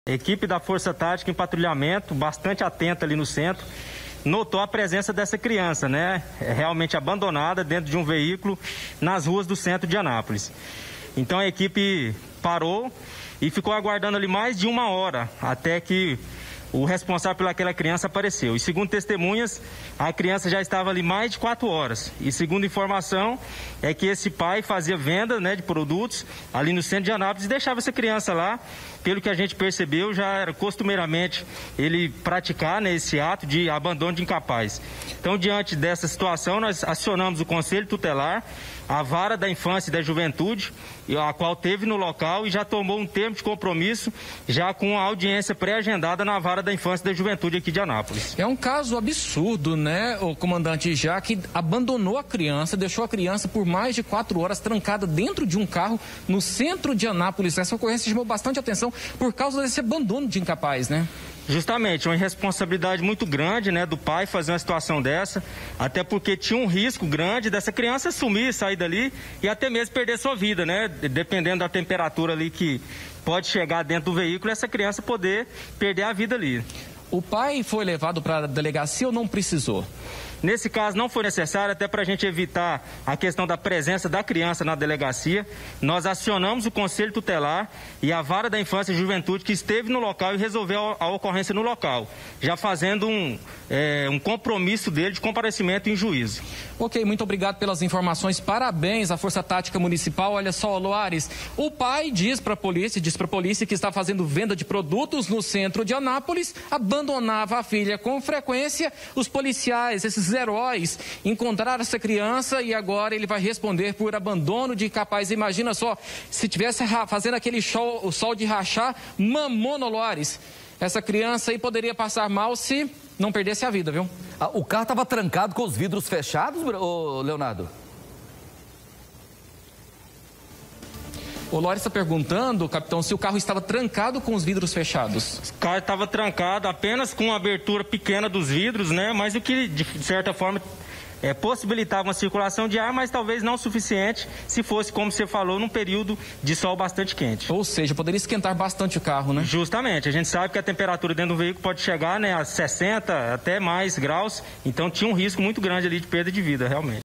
a equipe da Força Tática em patrulhamento, bastante atenta ali no centro, notou a presença dessa criança, né? Realmente abandonada dentro de um veículo nas ruas do centro de Anápolis. Então a equipe parou e ficou aguardando ali mais de 1 hora até que o responsável pelaquela criança apareceu. E segundo testemunhas, a criança já estava ali mais de 4 horas. E segundo informação, é que esse pai fazia venda, né, de produtos ali no centro de Anápolis e deixava essa criança lá. Pelo que a gente percebeu, já era costumeiramente ele praticar, né, esse ato de abandono de incapaz. Então, diante dessa situação, nós acionamos o Conselho Tutelar, a Vara da Infância e da Juventude, a qual teve no local e já tomou um termo de compromisso, já com a audiência pré-agendada na Vara da Infância e da Juventude aqui de Anápolis. É um caso absurdo, né, o comandante, já que abandonou a criança, deixou a criança por mais de 4 horas trancada dentro de um carro no centro de Anápolis. Essa ocorrência chamou bastante atenção por causa desse abandono de incapaz, né? Justamente, uma irresponsabilidade muito grande, né, do pai fazer uma situação dessa, até porque tinha um risco grande dessa criança sumir, sair dali e até mesmo perder sua vida, né, dependendo da temperatura ali que pode chegar dentro do veículo, essa criança poder perder a vida ali. O pai foi levado para a delegacia ou não precisou? Nesse caso não foi necessário, até para a gente evitar a questão da presença da criança na delegacia, nós acionamos o Conselho Tutelar e a Vara da Infância e Juventude que esteve no local e resolveu a ocorrência no local, já fazendo um compromisso dele de comparecimento em juízo. Ok, muito obrigado pelas informações, parabéns à Força Tática Municipal. Olha só, Loares, o pai diz para a polícia que está fazendo venda de produtos no centro de Anápolis, abandonava a filha com frequência. Os policiais, esses heróis, encontraram essa criança e agora ele vai responder por abandono de incapaz. Imagina só, se tivesse fazendo aquele show, o sol de rachar, mamou no Loares. Essa criança aí poderia passar mal se não perdesse a vida, viu? O carro estava trancado com os vidros fechados, Leonardo? O Loares está perguntando, capitão, se o carro estava trancado com os vidros fechados. O carro estava trancado apenas com uma abertura pequena dos vidros, né? Mas o que, de certa forma, possibilitava uma circulação de ar, mas talvez não o suficiente se fosse, como você falou, num período de sol bastante quente. Ou seja, poderia esquentar bastante o carro, né? Justamente. A gente sabe que a temperatura dentro do veículo pode chegar, né, a 60 até mais graus, então tinha um risco muito grande ali de perda de vida, realmente.